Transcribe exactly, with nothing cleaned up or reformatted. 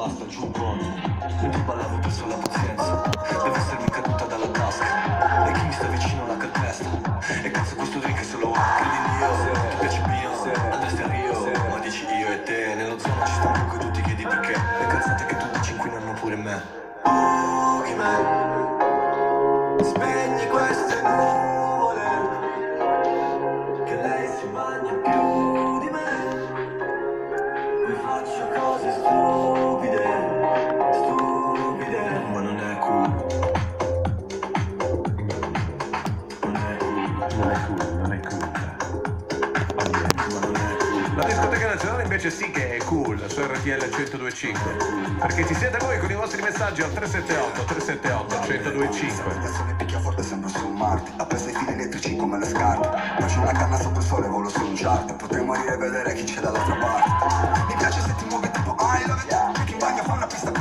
basta, giù buono. Mentre ballavo ho perso la pazienza, deve essermi caduta dalla tasca. E chi mi sta vicino la calpesta. E cazzo questo drink è solo una, credi in Dio. Ti piace Beyoncé, andresti a Rio. Ma dici io e te, nello zona ci stanno poco e tu ti chiedi perché. Le cazzate che tu dici inquinano pure me. Boogeyman, spegni queste nuvole, che lei si bagna più di me. Vi faccio cose stupide, stupide. Ma non è cool. Non è cool. Non è cool, non è cool. Ma non è cool. La discoteca nazionale invece sì che è cool su R T L centodue e cinque, perché ci siete voi con i vostri messaggi al tre sette otto tre sette otto centodue e cinque. La canzone picchia forte, sembra su un Marte. Ha preso i fili elettrici come le scarpe. Faccio una canna sotto il sole, volo su un chart. Potrei morire e vedere chi c'è dall'altra parte. Mi piace se ti muovi tipo I love it. Che in bagno fa una pista